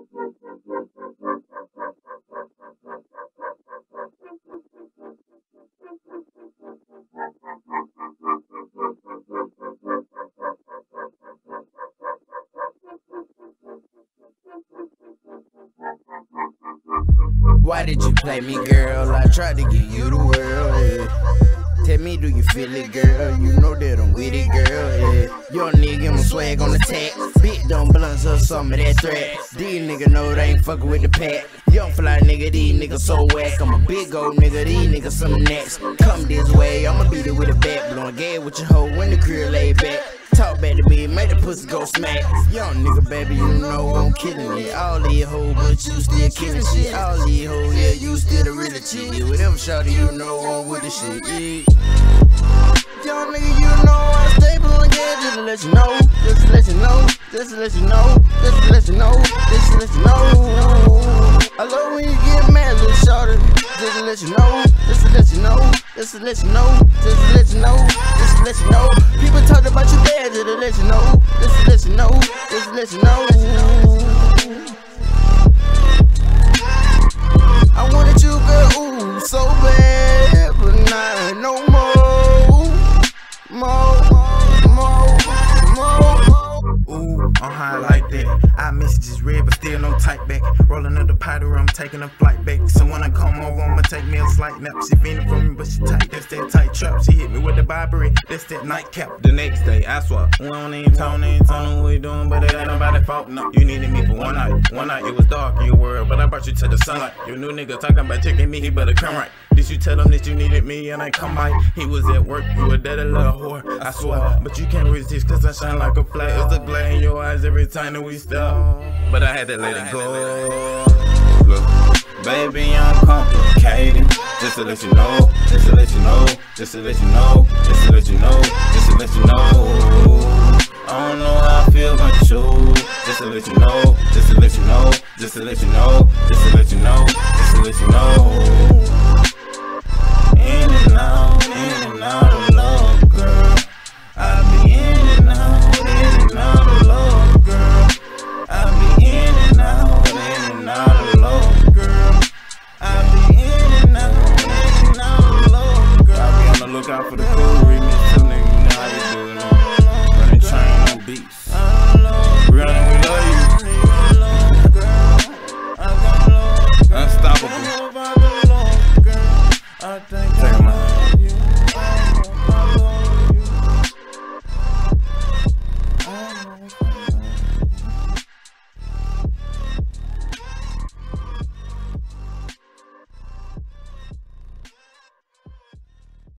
Why did you play me, girl? I tried to give you the world, yeah. Tell me, do you feel it, girl? You know that I'm with it, girl, yeah. Young nigga, my swag on the tag. Big dumb blunts or some of that threat. These niggas know they ain't fucking with the pack. Young fly nigga, these niggas so whack. I'm a big old nigga, these niggas some next. Come this way, I'ma beat it with a bat. Blowing gas with your hoe when the crib lay back. Talk back to me, make the pussy go smack. Young nigga, baby, you know I'm killing it. All these hoes, but you still killing shit. All these hoes, yeah, you still the real chick. Whatever shawty, you know I'm with the shit, yeah. Young nigga, you know I stay blowing gas just to let you know. Just to let you know. Just to let you know. Just to let you know. Just to let you know. I love when you get mad, little shawty. Just to let you know. Just to let you know. Just to let you know. Just to let you know. Just to let you know. People talk about you bad, just to let you know. Just to let you know. Just to let you know. I wanted you, girl, ooh, so bad, but not no more. Ooh, I'm high like that. I messages read, but still no type back. Rolling up the powder, I'm taking a flight back. So when I come over, I'ma take me a slight nap. She feeling for me, but she tight. That's that tight trap. She hit me with the Barbary. That's that nightcap. The next day, I swear, we don't even talk, what we doing, but it ain't nobody fault. No, you needed me for one night. One night it was dark in your world, but I brought you to the sunlight. Your new nigga talking about taking me, he better come right. Did you tell him that you needed me and I come by? He was at work, you a daddy little whore, I swear. But you can't resist cause I shine like a flag. It's a glare in your eyes every time that we stop. But I had to let it go. Look, baby, I'm complicated. Just to let you know, just to let you know, just to let you know, just to let you know, just to let you know. I don't know how I feel about you. Just to let you know, just to let you know, just to let you know, just to let you know, just to let you know.